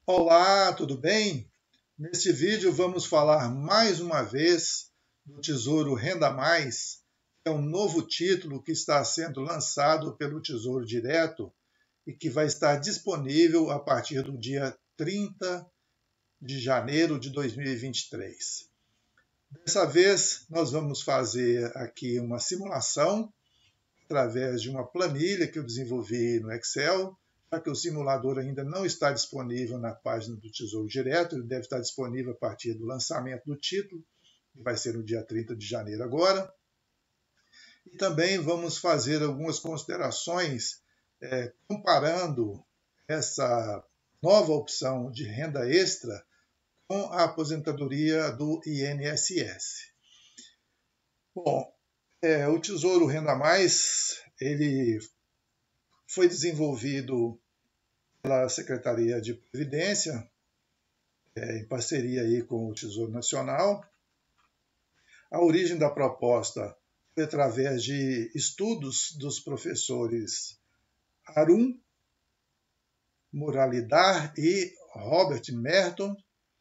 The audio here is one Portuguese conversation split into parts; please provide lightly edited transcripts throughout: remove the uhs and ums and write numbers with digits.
Olá, tudo bem? Neste vídeo vamos falar mais uma vez do Tesouro Renda Mais, que é um novo título que está sendo lançado pelo Tesouro Direto e que vai estar disponível a partir do dia 30 de janeiro de 2023. Dessa vez nós vamos fazer aqui uma simulação através de uma planilha que eu desenvolvi no Excel, já que o simulador ainda não está disponível na página do Tesouro Direto, ele deve estar disponível a partir do lançamento do título, que vai ser no dia 30 de janeiro agora. E também vamos fazer algumas considerações comparando essa nova opção de renda extra com a aposentadoria do INSS. Bom, o Tesouro Renda Mais, ele foi desenvolvido pela Secretaria de Previdência, em parceria aí com o Tesouro Nacional. A origem da proposta foi através de estudos dos professores Arun Muralidhar e Robert Merton,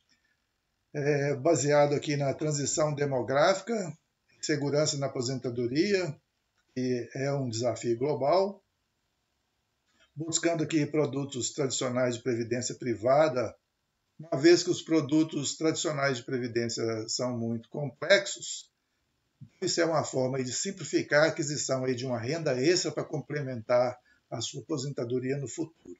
baseado aqui na transição demográfica, segurança na aposentadoria, que é um desafio global, buscando aqui produtos tradicionais de previdência privada, uma vez que os produtos tradicionais de previdência são muito complexos. Isso é uma forma de simplificar a aquisição aí de uma renda extra para complementar a sua aposentadoria no futuro.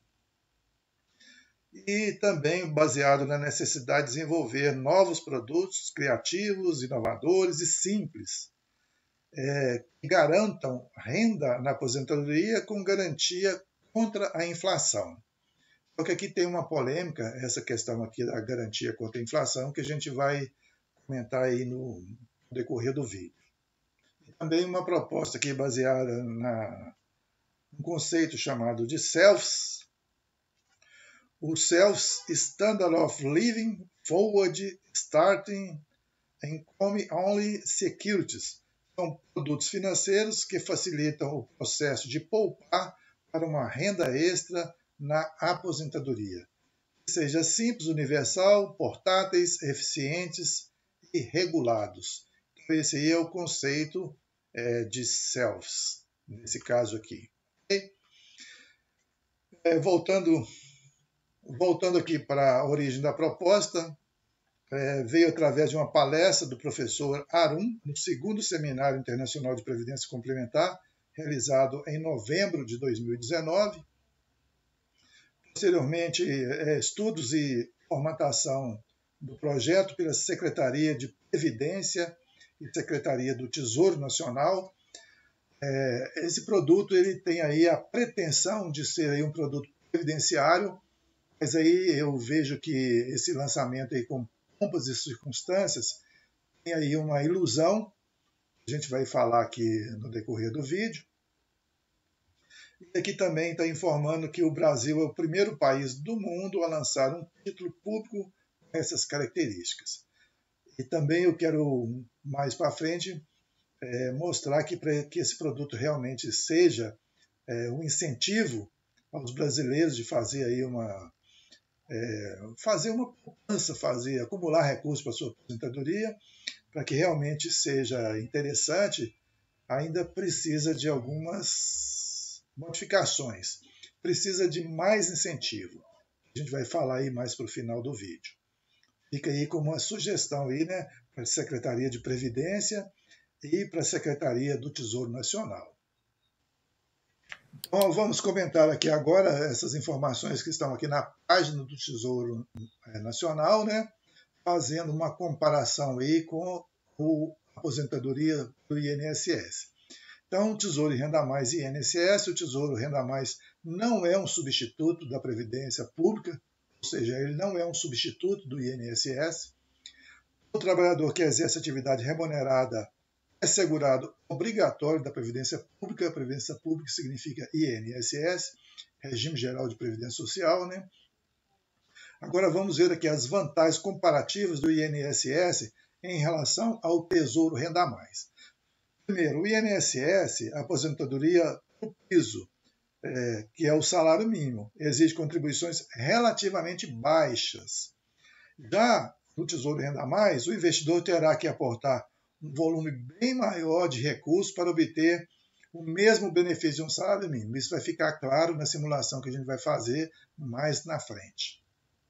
E também baseado na necessidade de desenvolver novos produtos criativos, inovadores e simples, que garantam renda na aposentadoria com garantia contra a inflação. Só que aqui tem uma polêmica, essa questão aqui da garantia contra a inflação, que a gente vai comentar aí no decorrer do vídeo. E também uma proposta aqui baseada num conceito chamado de SELFS, o SELFS Standard of Living Forward Starting Income Only Securities. São produtos financeiros que facilitam o processo de poupar para uma renda extra na aposentadoria. Que seja simples, universal, portáteis, eficientes e regulados. Então, esse aí é o conceito de SELFS, nesse caso aqui. Okay? Voltando aqui para a origem da proposta, veio através de uma palestra do professor Arun, no segundo Seminário Internacional de Previdência Complementar, realizado em novembro de 2019. Posteriormente, estudos e formatação do projeto pela Secretaria de Previdência e Secretaria do Tesouro Nacional. Esse produto ele tem aí a pretensão de ser aí um produto previdenciário, mas aí eu vejo que esse lançamento aí com pompas e circunstâncias tem aí uma ilusão, a gente vai falar aqui no decorrer do vídeo. E aqui também está informando que o Brasil é o primeiro país do mundo a lançar um título público com essas características. E também eu quero, mais para frente, mostrar que para que esse produto realmente seja um incentivo aos brasileiros de fazer aí fazer uma poupança, acumular recursos para a sua aposentadoria, para que realmente seja interessante, ainda precisa de algumas modificações, precisa de mais incentivo. A gente vai falar aí mais para o final do vídeo. Fica aí como uma sugestão aí, né, para a Secretaria de Previdência e para a Secretaria do Tesouro Nacional. Então, vamos comentar aqui agora essas informações que estão aqui na página do Tesouro Nacional, né, fazendo uma comparação aí com a aposentadoria do INSS. Então, o Tesouro Renda Mais e INSS, o Tesouro Renda Mais não é um substituto da Previdência Pública, ou seja, ele não é um substituto do INSS. O trabalhador que exerce atividade remunerada é segurado obrigatório da Previdência Pública. A Previdência Pública significa INSS, Regime Geral de Previdência Social, né? Agora vamos ver aqui as vantagens comparativas do INSS em relação ao Tesouro Renda Mais. Primeiro, o INSS, a aposentadoria por piso, que é o salário mínimo. Existem contribuições relativamente baixas. Já no Tesouro Renda Mais, o investidor terá que aportar um volume bem maior de recursos para obter o mesmo benefício de um salário mínimo. Isso vai ficar claro na simulação que a gente vai fazer mais na frente.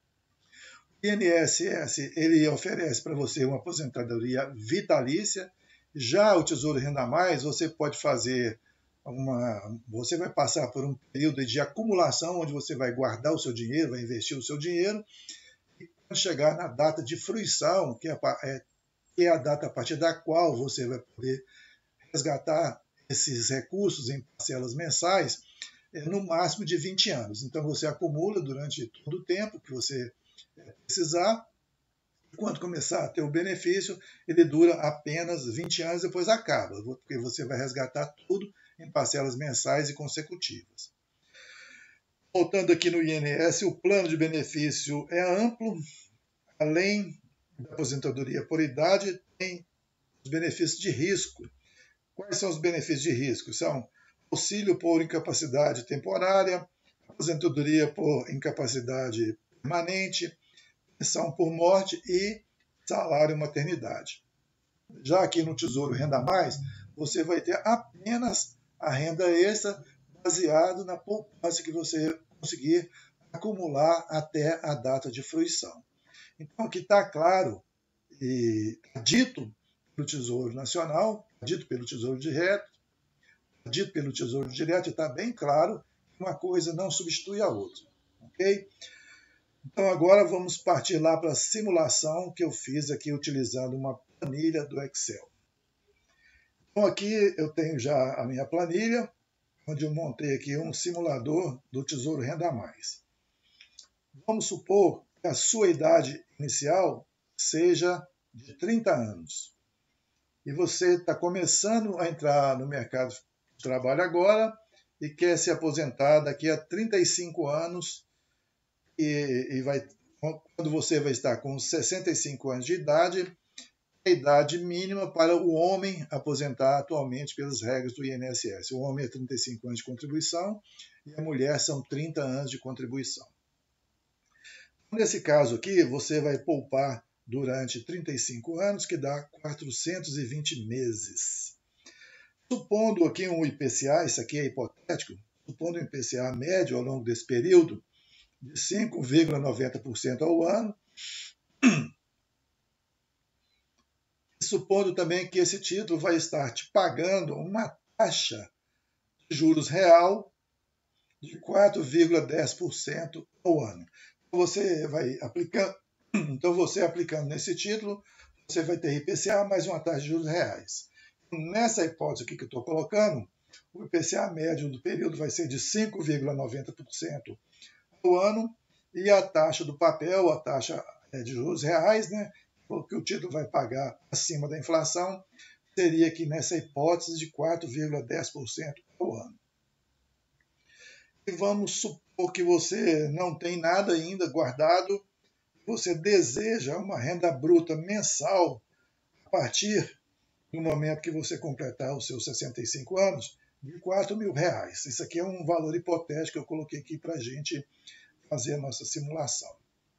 O INSS ele oferece para você uma aposentadoria vitalícia. Já o Tesouro Renda Mais, você pode fazer você vai passar por um período de acumulação, onde você vai guardar o seu dinheiro, vai investir o seu dinheiro, e quando chegar na data de fruição, que é a data a partir da qual você vai poder resgatar esses recursos em parcelas mensais, no máximo de 20 anos. Então você acumula durante todo o tempo que você precisar. Quando começar a ter o benefício, ele dura apenas 20 anos, depois acaba, porque você vai resgatar tudo em parcelas mensais e consecutivas. Voltando aqui no INSS, o plano de benefício é amplo. Além da aposentadoria por idade, tem os benefícios de risco. Quais são os benefícios de risco? São auxílio por incapacidade temporária, aposentadoria por incapacidade permanente, pensão por morte e salário maternidade. Já aqui no Tesouro Renda Mais, você vai ter apenas a renda extra baseado na poupança que você conseguir acumular até a data de fruição. Então aqui está claro e dito pelo Tesouro Nacional, dito pelo Tesouro Direto, dito pelo Tesouro Direto, está bem claro que uma coisa não substitui a outra. Ok? Então agora vamos partir lá para a simulação que eu fiz aqui utilizando uma planilha do Excel. Então aqui eu tenho já a minha planilha, onde eu montei aqui um simulador do Tesouro Renda Mais. Vamos supor que a sua idade inicial seja de 30 anos. E você está começando a entrar no mercado de trabalho agora e quer se aposentar daqui a 35 anos quando você vai estar com 65 anos de idade, a idade mínima para o homem aposentar atualmente pelas regras do INSS. O homem é 35 anos de contribuição e a mulher são 30 anos de contribuição. Nesse caso aqui, você vai poupar durante 35 anos, que dá 420 meses. Supondo aqui um IPCA, isso aqui é hipotético, supondo um IPCA médio ao longo desse período de 5,90% ao ano, supondo também que esse título vai estar te pagando uma taxa de juros real de 4,10% ao ano. Então você aplicando nesse título, você vai ter IPCA mais uma taxa de juros reais. Nessa hipótese aqui que eu estou colocando, o IPCA médio do período vai ser de 5,90% ao ano, e a taxa do papel, a taxa de juros reais, né, que o título vai pagar acima da inflação, seria aqui nessa hipótese de 4,10% ao ano. E vamos supor que você não tem nada ainda guardado, você deseja uma renda bruta mensal a partir do momento que você completar os seus 65 anos, de R$4.000. Isso aqui é um valor hipotético que eu coloquei aqui para a gente fazer a nossa simulação.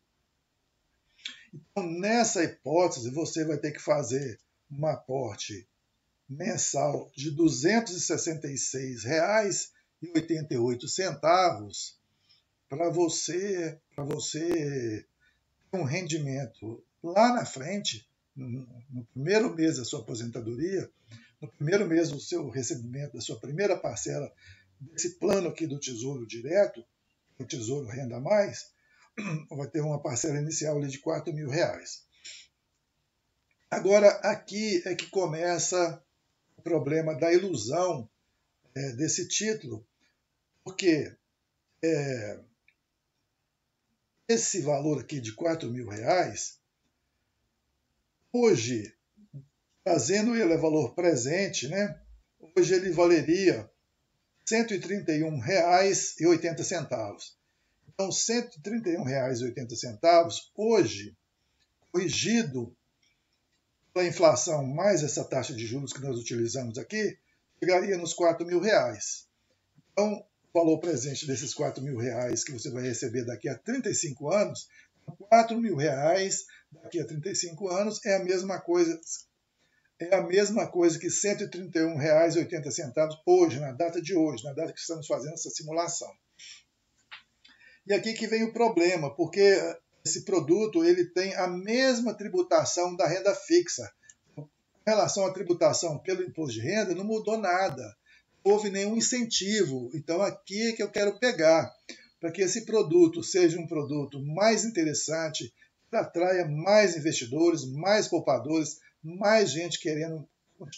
Então, nessa hipótese, você vai ter que fazer um aporte mensal de R$ 266,88 para você ter um rendimento lá na frente, no primeiro mês da sua aposentadoria, no primeiro mês do seu recebimento da sua primeira parcela desse plano aqui do Tesouro Direto, o Tesouro Renda Mais, vai ter uma parcela inicial ali de R$4.000. Agora, aqui é que começa o problema da ilusão desse título, porque esse valor aqui de R$4.000, hoje, trazendo ele a valor presente, né, hoje ele valeria R$ 131,80. Então, R$ 131,80, hoje, corrigido pela inflação mais essa taxa de juros que nós utilizamos aqui, chegaria nos R$4.000. Então, o valor presente desses R$ 4.000 que você vai receber daqui a 35 anos, R$ 4.000 daqui a 35 anos é a mesma coisa que R$ 131,80 hoje, na data de hoje, na data que estamos fazendo essa simulação. E aqui que vem o problema, porque esse produto ele tem a mesma tributação da renda fixa. Com relação à tributação pelo imposto de renda, não mudou nada. Não houve nenhum incentivo. Então aqui é que eu quero pegar, para que esse produto seja um produto mais interessante, que atraia mais investidores, mais poupadores, mais gente querendo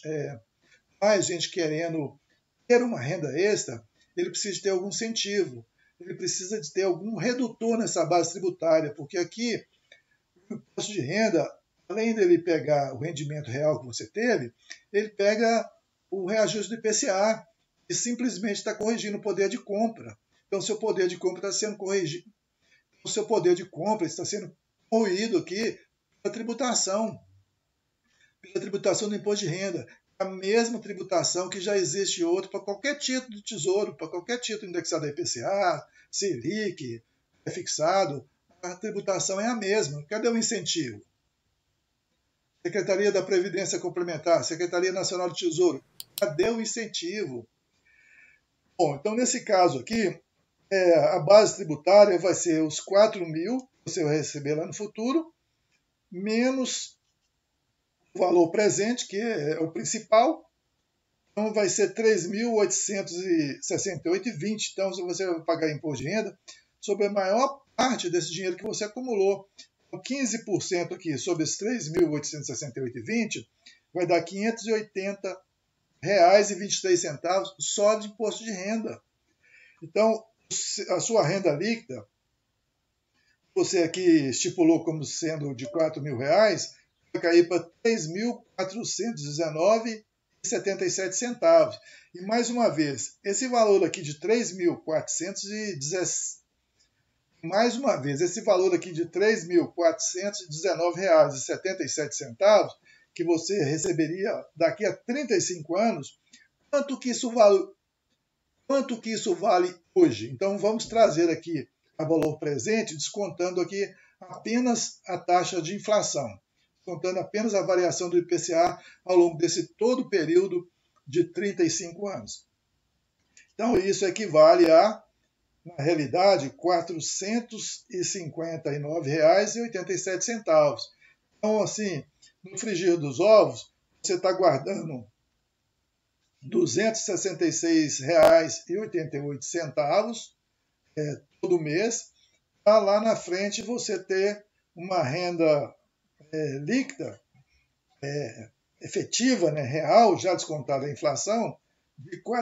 ter uma renda extra, ele precisa ter algum incentivo. Ele precisa de ter algum redutor nessa base tributária, porque aqui o imposto de renda, além dele pegar o rendimento real que você teve, ele pega o reajuste do IPCA e simplesmente está corrigindo o poder de compra. Então, seu poder de compra está sendo corrigido. O seu poder de compra está sendo corroído aqui pela tributação do imposto de renda. A mesma tributação que já existe outro para qualquer título do Tesouro, para qualquer título indexado a IPCA, Selic, fixado, a tributação é a mesma. Cadê o incentivo? Secretaria da Previdência Complementar, Secretaria Nacional do Tesouro, cadê o incentivo? Bom, então nesse caso aqui, a base tributária vai ser os 4.000 que você vai receber lá no futuro, menos o valor presente, que é o principal, então vai ser 3.868,20. Então você vai pagar imposto de renda sobre a maior parte desse dinheiro que você acumulou. Então, 15% aqui sobre esses 3.868,20 vai dar R$ 580,23 só de imposto de renda. Então, a sua renda líquida, você aqui estipulou como sendo de R$ 4.000, vai cair para R$ 3.419,77. E mais uma vez, esse valor aqui de R$ 3.419,77 que você receberia daqui a 35 anos, quanto que isso vale hoje? Então vamos trazer aqui a valor presente, descontando aqui apenas a taxa de inflação, contando apenas a variação do IPCA ao longo desse todo período de 35 anos. Então, isso equivale a, na realidade, R$ 459,87. Então, assim, no frigir dos ovos, você está guardando R$ 266,88 todo mês, para lá na frente você ter uma renda líquida, efetiva, né, real, já descontada a inflação, de R$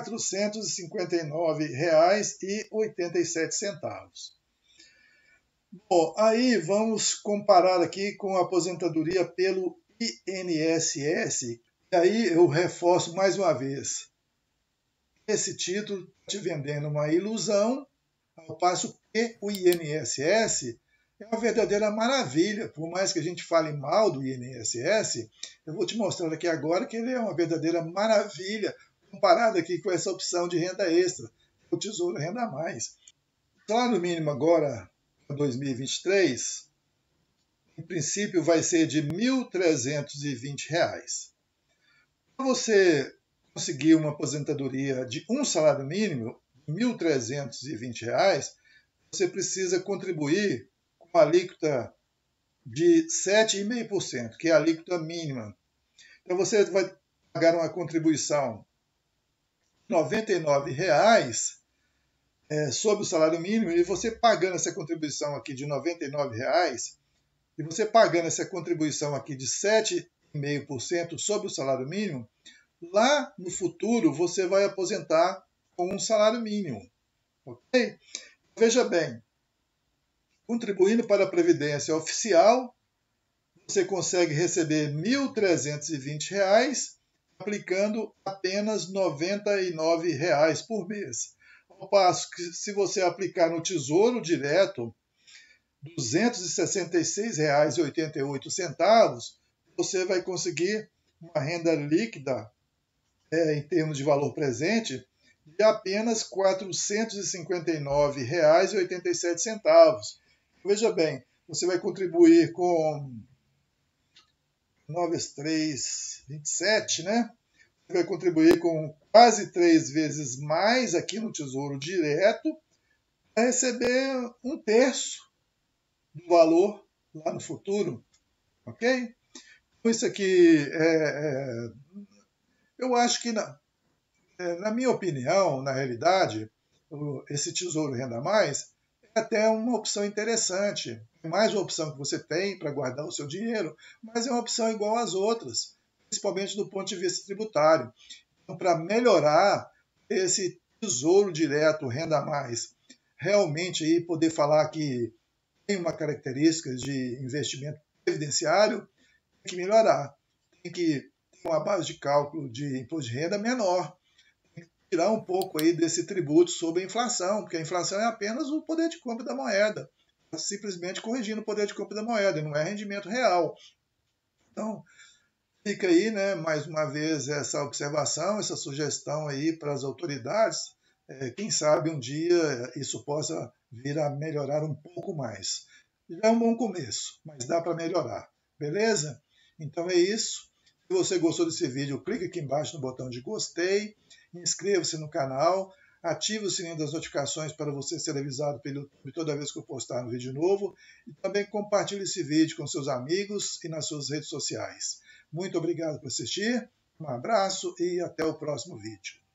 459,87. Bom, aí vamos comparar aqui com a aposentadoria pelo INSS. E aí eu reforço mais uma vez, esse título está te vendendo uma ilusão, ao passo que o INSS é uma verdadeira maravilha. Por mais que a gente fale mal do INSS, eu vou te mostrar aqui agora que ele é uma verdadeira maravilha, comparado aqui com essa opção de renda extra, o Tesouro Renda Mais. O salário mínimo agora, para 2023, em princípio vai ser de R$ 1.320. Para você conseguir uma aposentadoria de um salário mínimo, R$ 1.320, você precisa contribuir com a alíquota de 7,5%, que é a alíquota mínima. Então você vai pagar uma contribuição de R$ 99 sobre o salário mínimo, e você pagando essa contribuição aqui de R$ 99, e você pagando essa contribuição aqui de 7,5% sobre o salário mínimo, lá no futuro você vai aposentar com um salário mínimo. Ok? Veja bem, contribuindo para a Previdência Oficial, você consegue receber R$ 1.320, aplicando apenas R$ 99 por mês. Ao passo que, se você aplicar no Tesouro Direto, R$ 266,88, você vai conseguir uma renda líquida, em termos de valor presente, de apenas R$ 459,87. Veja bem, você vai contribuir com 9 × 3, 27, né? Você vai contribuir com quase 3 vezes mais aqui no Tesouro Direto para receber 1/3 do valor lá no futuro, ok? Então isso aqui, eu acho que, na minha opinião, na realidade, esse Tesouro Renda Mais é até uma opção interessante. É mais uma opção que você tem para guardar o seu dinheiro, mas é uma opção igual às outras, principalmente do ponto de vista tributário. Então, para melhorar esse Tesouro Direto Renda Mais, realmente aí poder falar que tem uma característica de investimento previdenciário, tem que melhorar. Tem que ter uma base de cálculo de imposto de renda menor. Tem que tirar um pouco aí desse tributo sobre a inflação, porque a inflação é apenas o poder de compra da moeda. Simplesmente corrigindo o poder de compra da moeda, não é rendimento real. Então, fica aí, né, mais uma vez, essa observação, essa sugestão aí para as autoridades. Quem sabe um dia isso possa vir a melhorar um pouco mais. Já é um bom começo, mas dá para melhorar, beleza? Então é isso. Se você gostou desse vídeo, clique aqui embaixo no botão de gostei, inscreva-se no canal, ative o sininho das notificações para você ser avisado pelo YouTube toda vez que eu postar um vídeo novo e também compartilhe esse vídeo com seus amigos e nas suas redes sociais. Muito obrigado por assistir, um abraço e até o próximo vídeo.